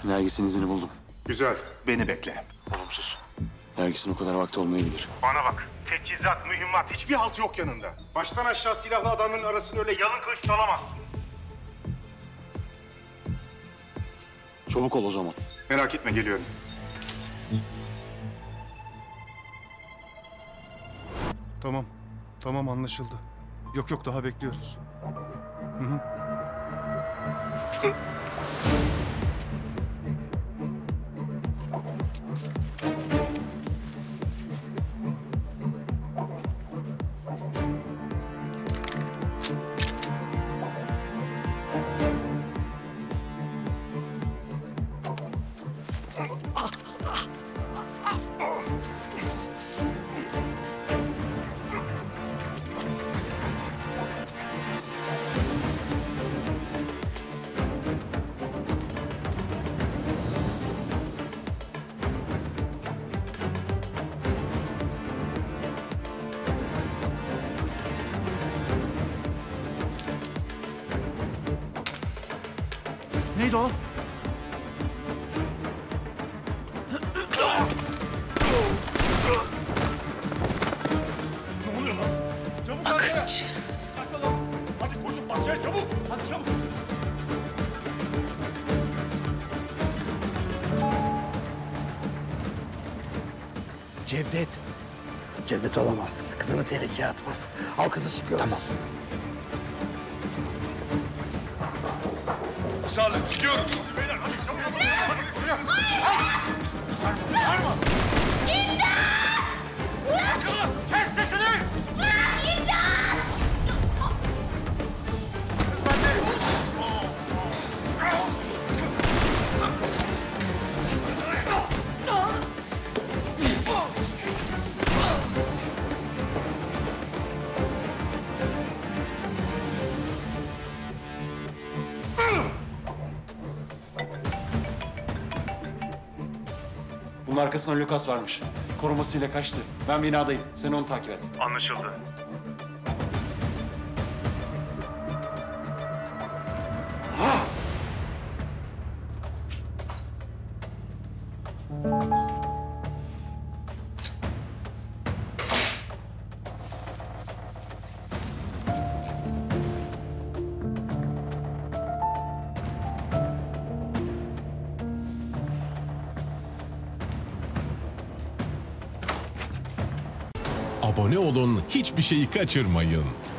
Nergis'in izini buldum. Güzel. Beni bekle. Olumsuz. Nergis'in o kadar vakti olmayabilir. Bana bak. Teçhizat, mühimmat, hiçbir halt yok yanında. Baştan aşağı silahlı adamların arasını öyle yalın kılıç dalamazsın. Çabuk ol o zaman. Merak etme, geliyorum. Tamam. Tamam, anlaşıldı. Yok daha bekliyoruz. Hı. Neydi o? Ne oluyor lan? Çabuk arkaya. Hadi koşun bahçeye, çabuk. Hadi çabuk. Cevdet. Cevdet olamaz. Kızını tehlikeye atmaz. Al kızı, çıkıyoruz. Tamam. Salih, gidiyoruz. Beyler hadi çabuk. Hadi buraya. Sarma. İmdat! Yakala. Kes sesini. İmdat! Bunun arkasında Lucas varmış. Korumasıyla kaçtı. Ben binadayım. Sen onu takip et. Anlaşıldı. Abone olun, hiçbir şeyi kaçırmayın.